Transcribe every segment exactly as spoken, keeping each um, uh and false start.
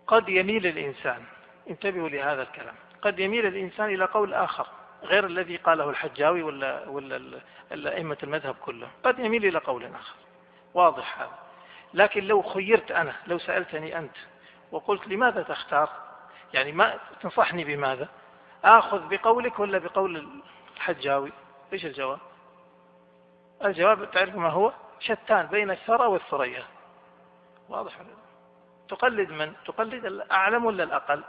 قد يميل الإنسان، انتبهوا لهذا الكلام، قد يميل الإنسان إلى قول آخر غير الذي قاله الحجاوي ولا, ولا أئمة المذهب كلهم، قد يميل إلى قول آخر، واضح هذا. لكن لو خيرت أنا، لو سألتني أنت وقلت لماذا تختار، يعني ما تنصحني بماذا، آخذ بقولك ولا بقول الحجاوي؟ إيش الجواب؟ الجواب تعرف ما هو؟ شتان بين الثرى والثريا. واضح؟ تقلد من؟ تقلد الأعلم ولا الأقل؟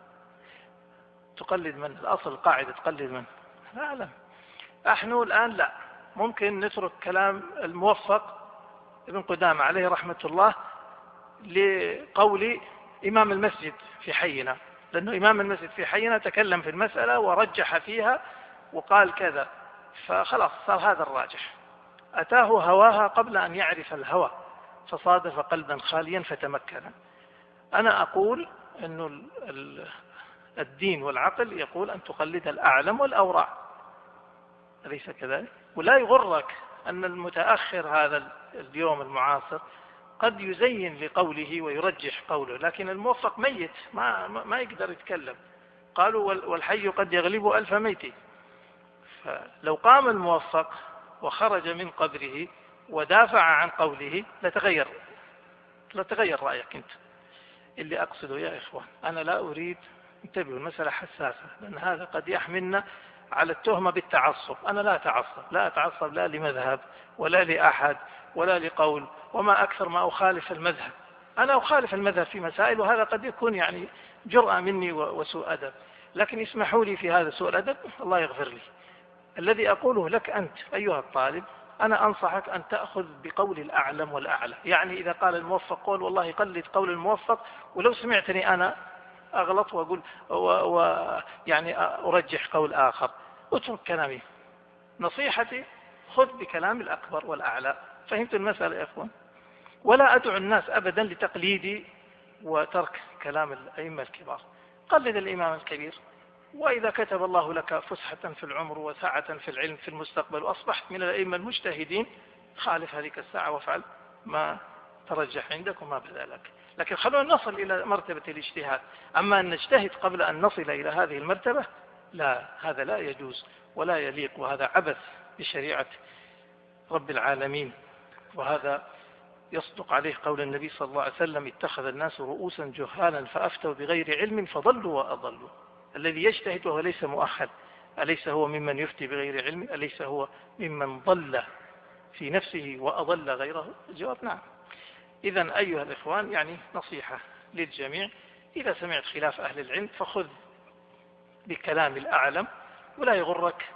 تقلد من؟ الأصل القاعدة تقلد من؟ الأعلم. نحن الآن لا، ممكن نترك كلام الموفق ابن قدامة عليه رحمة الله لقول إمام المسجد في حينا، لأنه إمام المسجد في حينا تكلم في المسألة ورجح فيها وقال كذا، فخلاص صار هذا الراجح. أتاه هواها قبل أن يعرف الهوى، فصادف قلبا خاليا فتمكن. أنا أقول أن الدين والعقل يقول أن تقلد الأعلم والأورع، أليس كذلك؟ ولا يغرك أن المتأخر هذا اليوم المعاصر قد يزين لقوله ويرجح قوله، لكن الموفق ميت ما, ما يقدر يتكلم. قالوا والحي قد يغلب ألف ميت. فلو قام الموفق وخرج من قبره ودافع عن قوله لتغير لتغير رأيك أنت. اللي أقصده يا إخوان، أنا لا أريد، انتبهوا المسألة حساسة، لأن هذا قد يحملنا على التهمة بالتعصب. أنا لا أتعصب، لا أتعصب لا لمذهب ولا لأحد ولا لقول، وما أكثر ما أخالف المذهب. أنا أخالف المذهب في مسائل، وهذا قد يكون يعني جرأة مني وسوء أدب، لكن اسمحوا لي في هذا سوء الأدب، الله يغفر لي. الذي أقوله لك أنت أيها الطالب، أنا أنصحك أن تأخذ بقول الأعلم والأعلى. يعني إذا قال الموفق قول والله قلد قول الموفق، ولو سمعتني أنا أغلط وأقول ويعني أرجح قول آخر، اترك كلامي. نصيحتي خذ بكلام الأكبر والأعلى. فهمت المسألة يا أخوان؟ ولا أدعو الناس أبدا لتقليدي وترك كلام الأئمة الكبار. قلد الإمام الكبير، وإذا كتب الله لك فسحة في العمر وسعة في العلم في المستقبل وأصبحت من الأئمة المجتهدين، خالف هذيك الساعة وافعل ما ترجح عندك وما بدا لك. لكن خلونا نصل إلى مرتبة الاجتهاد. أما أن نجتهد قبل أن نصل إلى هذه المرتبة، لا، هذا لا يجوز ولا يليق، وهذا عبث بشريعة رب العالمين. وهذا يصدق عليه قول النبي صلى الله عليه وسلم: اتخذ الناس رؤوسا جهالا فأفتوا بغير علم فضلوا وأضلوا. الذي يجتهد وهو ليس مؤهل، أليس هو ممن يفتي بغير علم؟ أليس هو ممن ضل في نفسه وأضل غيره؟ الجواب نعم. إذن أيها الإخوان، يعني نصيحة للجميع: إذا سمعت خلاف أهل العلم فخذ بكلام الأعلم، ولا يغرك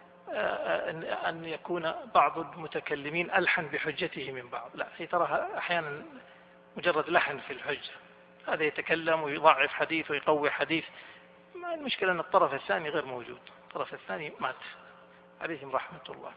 أن يكون بعض المتكلمين ألحن بحجته من بعض. لا، هي تراها أحيانا مجرد لحن في الحجة. هذا يتكلم ويضعف حديث ويقوي حديث. ما المشكلة أن الطرف الثاني غير موجود، الطرف الثاني مات عليهم رحمة الله.